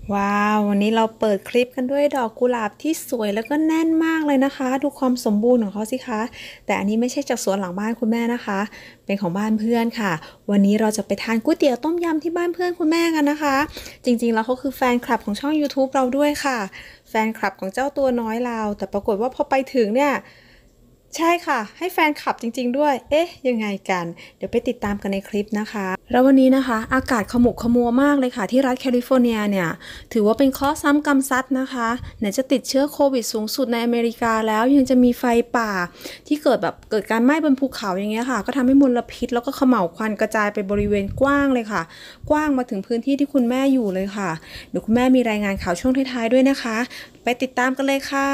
ว้าววันนี้เราเปิดคลิปกันด้วยดอกกุหลาบที่สวยแล้วก็แน่นมากเลยนะคะดูความสมบูรณ์ของเขาสิคะแต่อันนี้ไม่ใช่จากสวนหลังบ้านคุณแม่นะคะเป็นของบ้านเพื่อนค่ะวันนี้เราจะไปทานก๋วยเตี๋ยวต้มยำที่บ้านเพื่อนคุณแม่กันนะคะจริงๆแล้วเขาคือแฟนคลับของช่อง YouTube เราด้วยค่ะแฟนคลับของเจ้าตัวน้อยเราแต่ปรากฏว่าพอไปถึงเนี่ยใช่ค่ะให้แฟนคลับจริงๆด้วยเอ๊ะยังไงกันเดี๋ยวไปติดตามกันในคลิปนะคะแล้ววันนี้นะคะอากาศขมุกขมัวมากเลยค่ะที่รัฐแคลิฟอร์เนียเนี่ยถือว่าเป็นข้อซ้ำกรรมซัดนะคะไหนจะติดเชื้อโควิดสูงสุดในอเมริกาแล้วยังจะมีไฟป่าที่เกิดการไหม้บนภูเขาอย่างเงี้ยค่ะก็ทำให้มลพิษแล้วก็เขม่าวควันกระจายไปบริเวณกว้างเลยค่ะกว้างมาถึงพื้นที่ที่คุณแม่อยู่เลยค่ะเดี๋ยวคุณแม่มีรายงานข่าวช่วงท้ายๆด้วยนะคะไปติดตามกันเลยค่ะ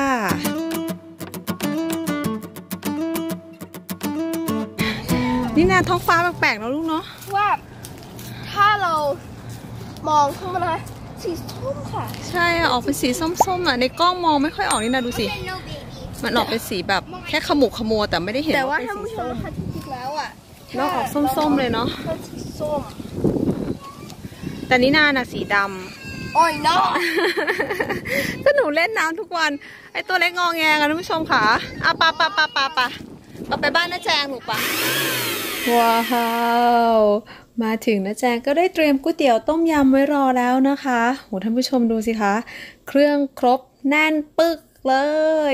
นี่นาท้องฟ้าแปลกๆแล้วลูกเนาะว่าถ้าเรามองขึ้นมาเลยสีส้มค่ะใช่ออกเป็นสีส้มๆอ่ะในกล้องมองไม่ค่อยออกนี่นะดูสิมันออกเป็นสีแบบแค่ขมุกขมัวแต่ไม่ได้เห็นแต่ว่าถ้าผู้ชมนะคะจริงๆแล้วอ่ะแล้วออกส้มๆเลยเนาะสีส้มแต่นี่นาน่ะสีดำโอ้ยเนาะก็หนูเล่นน้ำทุกวันไอตัวเล็กงอแงกันท่านผู้ชมค่ะปะไปบ้านน้าแจงหนูปะว้าวมาถึงน้าแจงก็ได้เตรียมก๋วยเตี๋ยวต้มยำไว้รอแล้วนะคะโหท่านผู้ชมดูสิคะเครื่องครบแน่นปึกเลย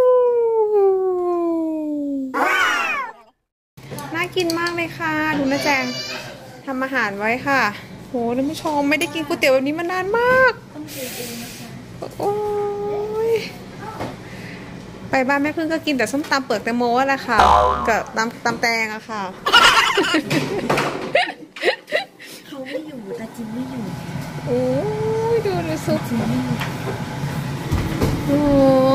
น่ากินมากเลยค่ะดูน้าแจงทำอาหารไว้ค่ะโหท่านผู้ชมไม่ได้กินก๋วยเตี๋ยวแบบนี้มานานมากโอ้ยไปบ้านแม่พึ่งก็กินแต่ส้มตำเปลือกแตงโมแหละค่ะกับตำแตงอะค่ะเขาไม่อยู่แต่จิมไม่อยู่โอ้ยดูซุปโอ้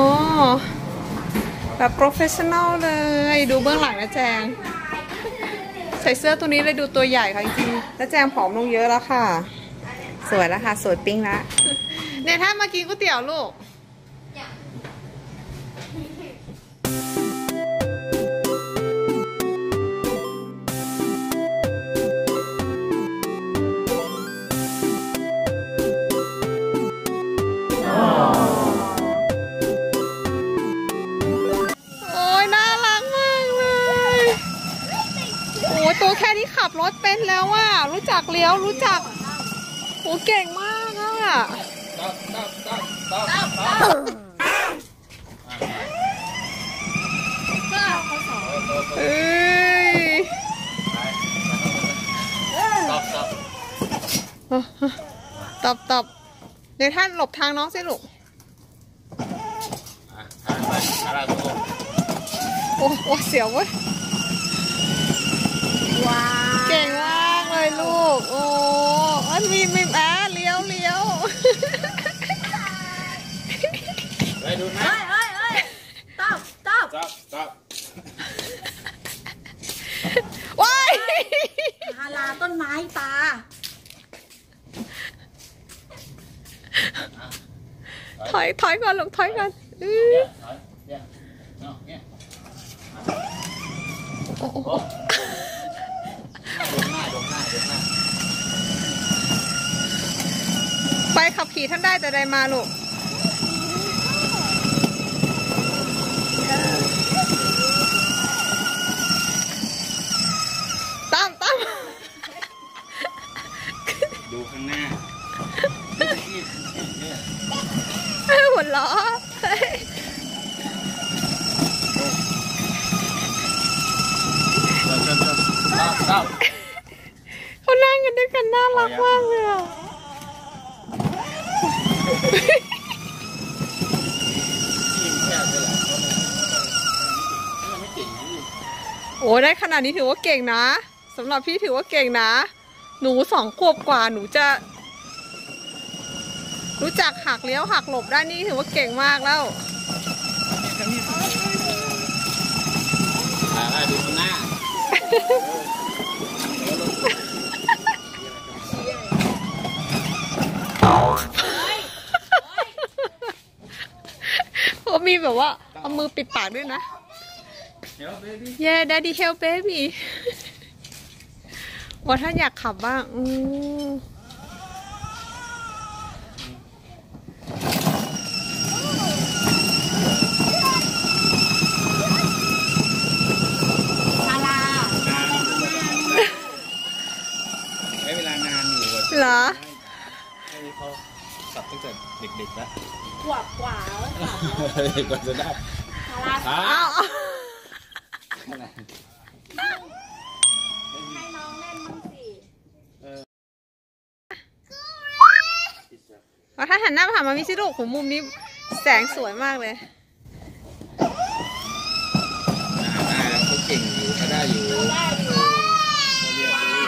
แบบโปรเฟชชั่นอลเลยดูเบื้องหลังนะแจงใส่เสื้อตัวนี้เลยดูตัวใหญ่ค่ะจริงๆแล้วแจงผอมลงเยอะแล้วค่ะสวยแล้วค่ะสวยปิ๊งแล้วเนี่ยถ้ามากินก๋วยเตี๋ยวลูกตัวแค่นี้ขับรถเป็นแล้วว่ารู้จักเลี้ยวรู้จักโหเก่งมากอ่ะเอ้ยตบเดี๋ยวท่านหลบทางน้องสิลูกโอ้เสียวเว้ยเก่งมากเลยลูกโอ้มีเลี้ยวไปดูนะตบว้ายฮาลาต้นไม้ปลาถอยก่อนลูกถอยก่อนไปขับขี่ท่านได้แต่ใดมาลูกตั้มดูข้างหน้าหัวล้อเขานั่งกันด้วยกันน่ารักมากเลยอ่ะโอ้ได้ขนาดนี้ถือว่าเก่งนะสำหรับพี่ถือว่าเก่งนะหนู2 ขวบกว่าหนูจะรู้จักหักเลี้ยวหักหลบได้นี่ถือว่าเก่งมากแล้วดูข้างหน้าเขามีแบบว่าเอามือปิดปากด้วยนะ Yeah Daddy help baby ว่าท่านอยากขับบ้างให้เขาสับตั้งแต่เด็กๆแล้วกว่าแล้วค่ะกว่าจะได้พาราอ้าวให้น้องเล่นบ้างสิถ้าหันหน้ามาหามามิสิลูกของมุมนี้แสงสวยมากเลยเขาเก่งอยู่เขาได้อยู่ได้อยู่เขาเรียนรู้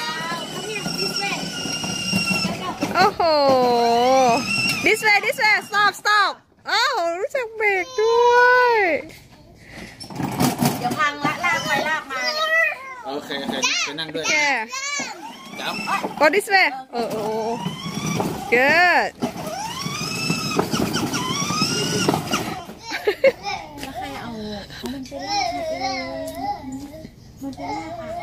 โอ้โห this way stop โอ้โหรู้จักเบรกด้วยเดี๋ยวพังละลากไปลากมาเนี่ยโอเคไปนั่งด้วยแกจับ go this way good แล้วใครเอามันไปลากมาเองมันไปลากมา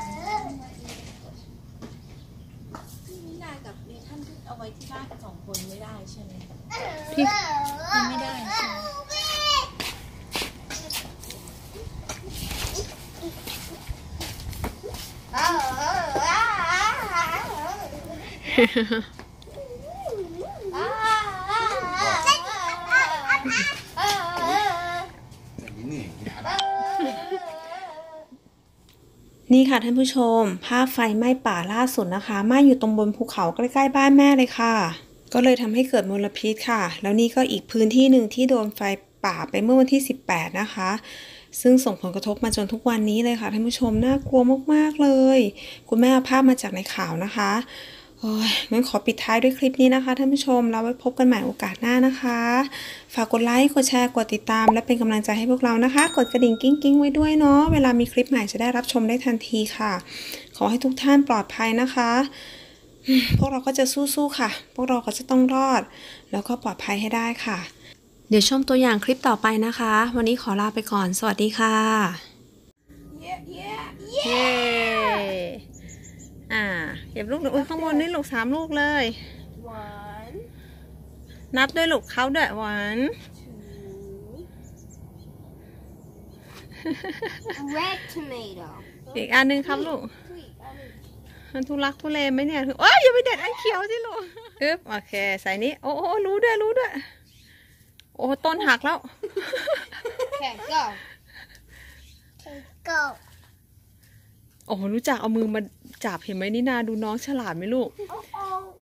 นี่นายกับเนท่านเอาไว้ที่บ้านสองคนไม่ได้ใช่ไหมพี่มันไม่ได้ใช่ไหมนี่ค่ะท่านผู้ชมภาพไฟไหม้ป่าล่าสุดนะคะไหม้อยู่ตรงบนภูเขาใกล้ๆบ้านแม่เลยค่ะ ก็เลยทำให้เกิดมลพิษค่ะ แล้วนี่ก็อีกพื้นที่หนึ่งที่โดนไฟป่าไปเมื่อวันที่18นะคะซึ่งส่งผลกระทบมาจนทุกวันนี้เลยค่ะท่านผู้ชมน่ากลัวมากๆเลยคุณแม่เอาภาพมาจากในข่าวนะคะโอ้ยงั้นขอปิดท้ายด้วยคลิปนี้นะคะท่านผู้ชมแล้วไว้พบกันใหม่โอกาสหน้านะคะฝากกดไลค์กดแชร์กดติดตามและเป็นกำลังใจให้พวกเรานะคะกดกระดิ่งกิ้งๆไว้ด้วยเนาะเวลามีคลิปใหม่จะได้รับชมได้ทันทีค่ะขอให้ทุกท่านปลอดภัยนะคะพวกเราก็จะสู้ๆค่ะพวกเราก็จะต้องรอดแล้วก็ปลอดภัยให้ได้ค่ะเดี๋ยวชมตัวอย่างคลิปต่อไปนะคะวันนี้ขอลาไปก่อนสวัสดีค่ะเย้เก็บลูกหนูข้างบนนี่ลูก3 ลูกเลย one นับด้วยลูกเขาด้วย1 red tomato อีกอันนึงครับลูกมันทุลักทุเลไหมเนี่ยโอ้ยอย่าไปเด็ดอันเขียวสิลูกโอเคใส่นี้โอ้รู้ด้วยโอ้ต้นหักแล้ว okay go go โอ้รู้จักเอามือมาจับเห็นไหมนี่นาดูน้องฉลาดไหมลูก